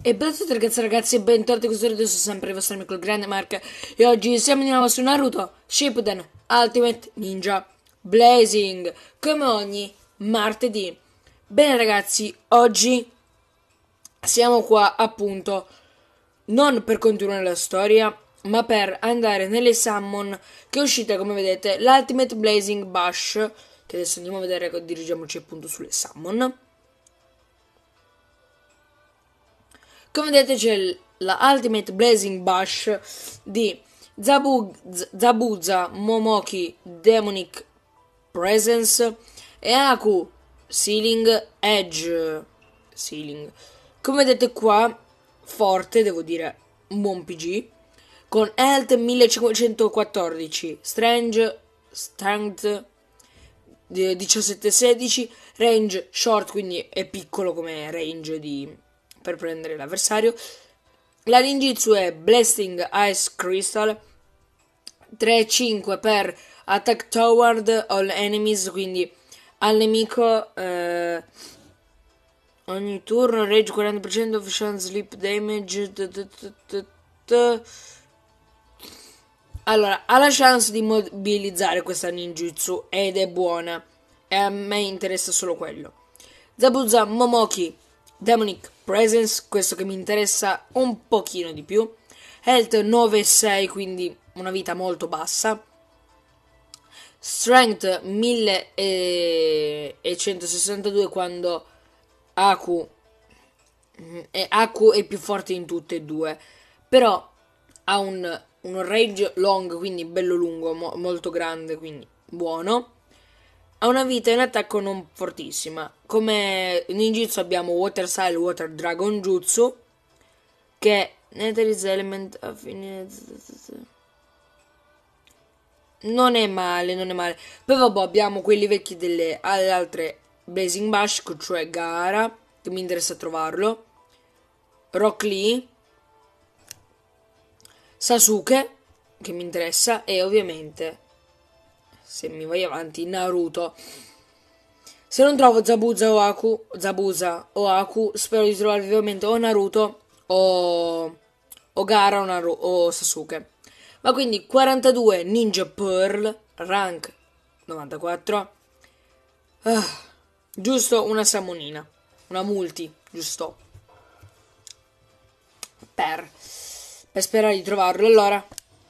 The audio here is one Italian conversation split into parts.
E benvenuti ragazzi e bentornati con questo video, sono sempre il vostro amico il Grande Mark. E oggi siamo di nuovo su Naruto Shippuden Ultimate Ninja Blazing, come ogni martedì. Bene ragazzi, oggi siamo qua appunto non per continuare la storia, ma per andare nelle summon che è uscita, come vedete, l'Ultimate Blazing Bash, che adesso andiamo a vedere, dirigiamoci appunto sulle summon. Come vedete c'è la Ultimate Blazing Bash di Zabuza Momoki Demonic Presence e Aku Sealing Edge Sealing. Come vedete qua, forte, devo dire, un buon PG, con Health 1514, Strength 1716, range short, quindi è piccolo come range per prendere l'avversario. La ninjutsu è Blasting Ice Crystal, 3-5 per Attack Toward All Enemies, quindi al nemico ogni turno, rage 40%, Vision Sleep Damage. Allora, ha la chance di mobilizzare questa ninjutsu ed è buona, e a me interessa solo quello. Zabuza Momoki Demonic Presence, questo che mi interessa un pochino di più. Health 9,6, quindi una vita molto bassa. Strength 1162 quando Aku è più forte in tutte e due. Però ha un range long, quindi bello lungo, molto grande, quindi buono. Ha una vita in attacco non fortissima. Come ninjutsu abbiamo Water Style, Water Dragon Jutsu, che è Nether is Element non è male, non è male. Poi vabbè, abbiamo quelli vecchi delle altre Blazing Bash, cioè Gaara, che mi interessa trovarlo, Rock Lee, Sasuke, che mi interessa, e ovviamente, se mi vai avanti, Naruto. Se non trovo Zabuza o Aku, spero di trovare vivamente o Naruto o Gaara o Sasuke. Ma quindi 42 Ninja Pearl, rank 94. Giusto una summonina, una multi, giusto per sperare di trovarlo. Allora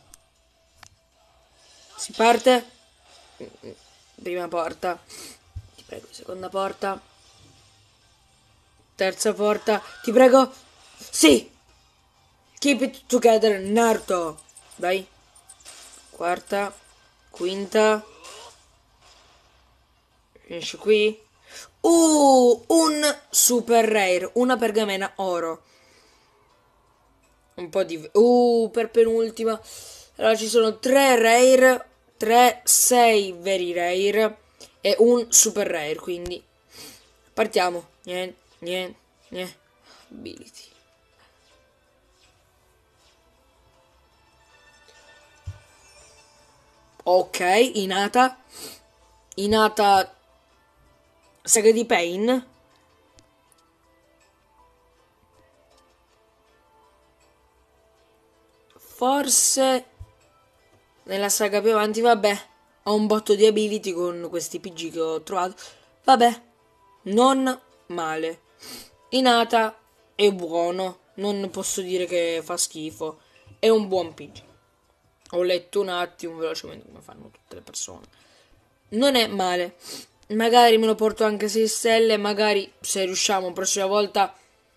si parte. Prima porta, ti prego, seconda porta, terza porta, ti prego, sì, keep it together Naruto, dai, quarta, quinta, finisce qui. Un super rare, una pergamena oro, un po' di per penultima. Allora ci sono 3 rare, 6 very rare e un super rare, quindi partiamo. Niente ability. Ok, Hinata saga di Pain. Forse nella saga più avanti, vabbè, ho un botto di ability con questi PG che ho trovato. Vabbè, non male. Hinata è buono, non posso dire che fa schifo. È un buon PG. Ho letto un attimo velocemente come fanno tutte le persone. Non è male. Magari me lo porto anche 6 stelle. Magari se riusciamo prossima volta.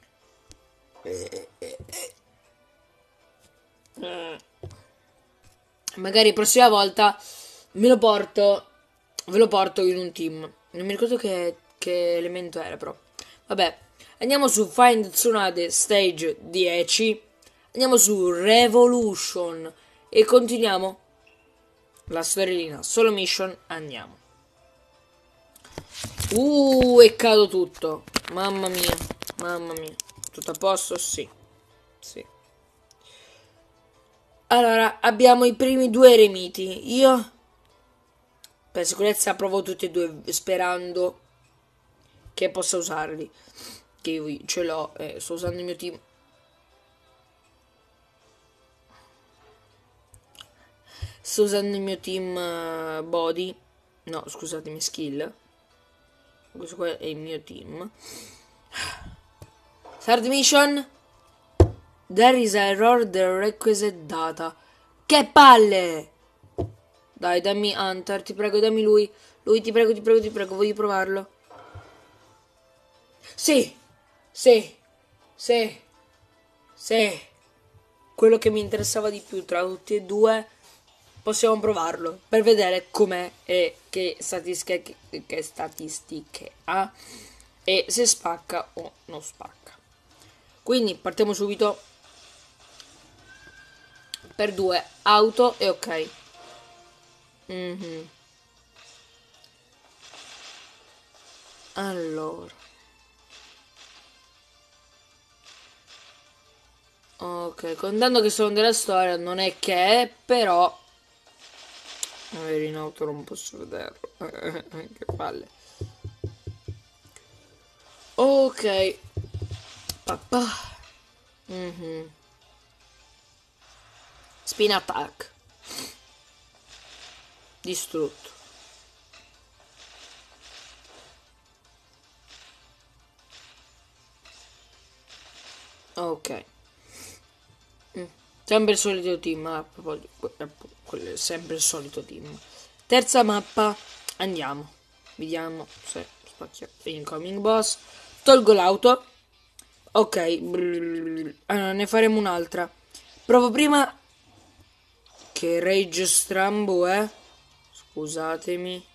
Magari prossima volta me lo porto. Ve lo porto in un team. Non mi ricordo che elemento era, però. Vabbè. Andiamo su Find Tsunade Stage 10. Andiamo su Revolution. E continuiamo la storiellina. Solo mission. Andiamo. E cado tutto. Mamma mia. Mamma mia. Tutto a posto? Sì. Sì. Allora, abbiamo i primi 2 eremiti. Io per sicurezza provo tutti e 2 sperando che possa usarli. Che io ce l'ho, sto usando il mio team. sto usando il mio team body. No, scusatemi, skill. Questo qua è il mio team. Start mission. There is error the requisite data. Che palle! Dai, dammi Hunter, ti prego, dammi lui. Lui, ti prego, ti prego, ti prego, voglio provarlo. Sì, sì, sì, sì. Quello che mi interessava di più tra tutti e due. Possiamo provarlo per vedere com'è e che statistiche ha e se spacca o non spacca. Quindi partiamo subito per 2 auto e ok. Allora, ok, contando che sono della storia non è che è, però magari in auto non posso vederlo. Che palle. Ok. Papà. Spin attack. Distrutto. Ok. Sempre il solito team. Quello è sempre il solito team. Terza mappa. Andiamo. Vediamo se spacchia. Incoming boss. Tolgo l'auto. Ok. Allora, ne faremo un'altra. Provo prima. Che rage strambo, Scusatemi.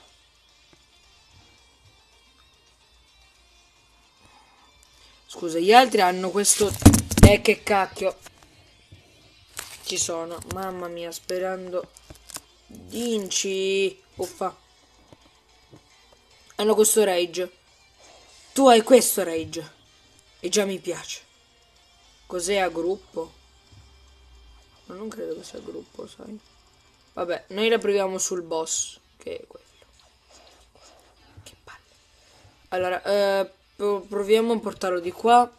Scusa, gli altri hanno questo... che cacchio. Ci sono. Mamma mia, sperando... Vinci. Uffa. Hanno questo rage. Tu hai questo rage. E già mi piace. Cos'è a gruppo? Ma non credo che sia a gruppo, sai. Vabbè, noi la proviamo sul boss. Che è quello. Che palle. Allora, proviamo a portarlo di qua.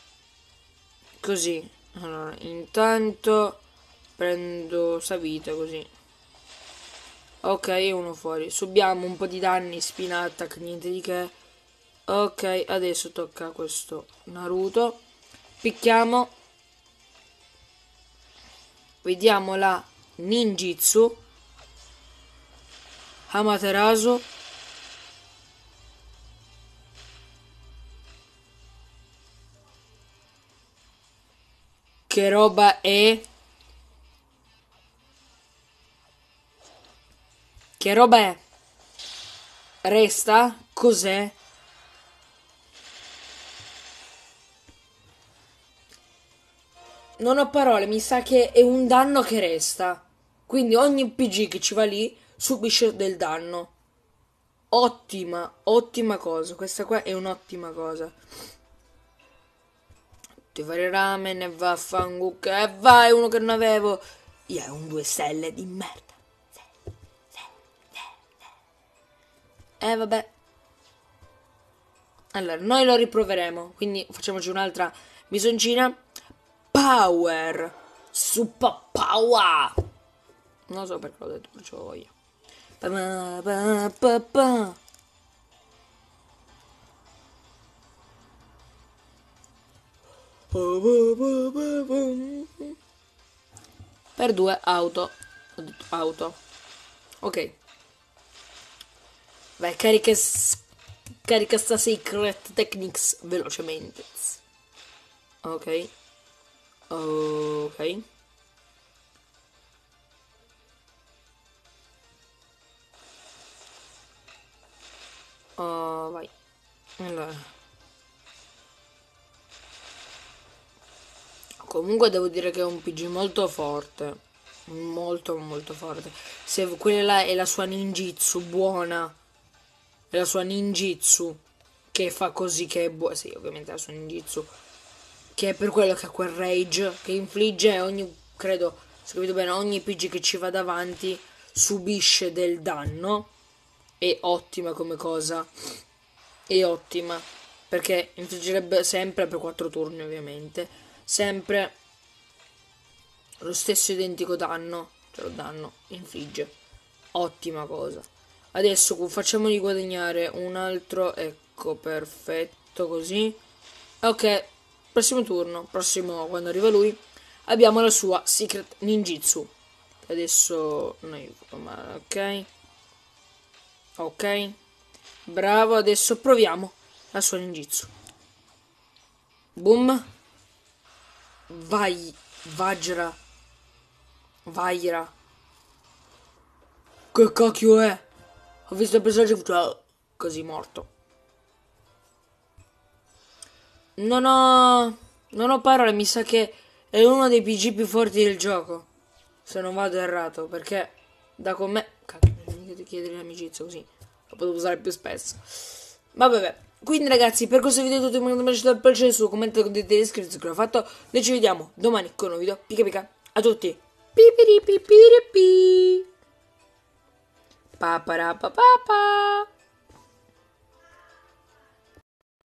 Così. Allora, intanto prendo sta vita così. Ok, uno fuori. Subiamo un po' di danni, spin attack, niente di che. Ok, adesso tocca a questo Naruto. Picchiamo. Vediamo la ninjitsu. Amaterasu. Che roba è? Che roba è? Resta? Cos'è? Non ho parole, mi sa che è un danno che resta. Quindi ogni PG che ci va lì subisce del danno. Ottima, ottima cosa. Questa qua è un'ottima cosa. Ti fare ramen e vaffanculo. E vai, uno che non avevo. Io è un 2 stelle di merda. Vabbè. Allora, noi lo riproveremo. Quindi facciamoci un'altra bisoncina. Power. Super power. Non so perché l'ho detto, però ce l'ho voglia. Per 2 auto. Ho detto auto. Ok. Vai, carica sta Secret Techniques velocemente. Ok. Ok. Vai. Allora. Comunque devo dire che è un PG molto forte. Molto molto forte. Se quella là è la sua ninjitsu buona. È la sua ninjitsu. Che fa così che è buona. Sì, ovviamente è la sua ninjitsu. Che è per quello che ha quel rage. Che infligge ogni. Credo, se capito bene, ogni PG che ci va davanti subisce del danno. È ottima come cosa. È ottima. Perché infliggerebbe sempre per 4 turni ovviamente. Sempre lo stesso identico danno. Ce lo danno, infligge. Ottima cosa. Adesso facciamogli guadagnare un altro, ecco, perfetto, così. Ok, prossimo turno, prossimo quando arriva lui, abbiamo la sua Secret Ninjutsu. Adesso noi, ok. Ok. Bravo, adesso proviamo la sua ninjutsu. Boom. Vai, Vajra. Vaira. Che cacchio è? Ho visto il personaggio così morto. Non ho parole, mi sa che è uno dei PG più forti del gioco. Se non vado errato, perché da con me... Cacchio, non mica ti chiedere l'amicizia così. Lo potevo usare più spesso. Ma vabbè. Quindi ragazzi, per questo video è tutto. Mi piaciuto il piacere su commento, condividete, iscrivetevi che l'ho fatto. Noi ci vediamo domani con un video. Pica pica a tutti. Pipiri pipiri pi. Pa pa pa pa pa.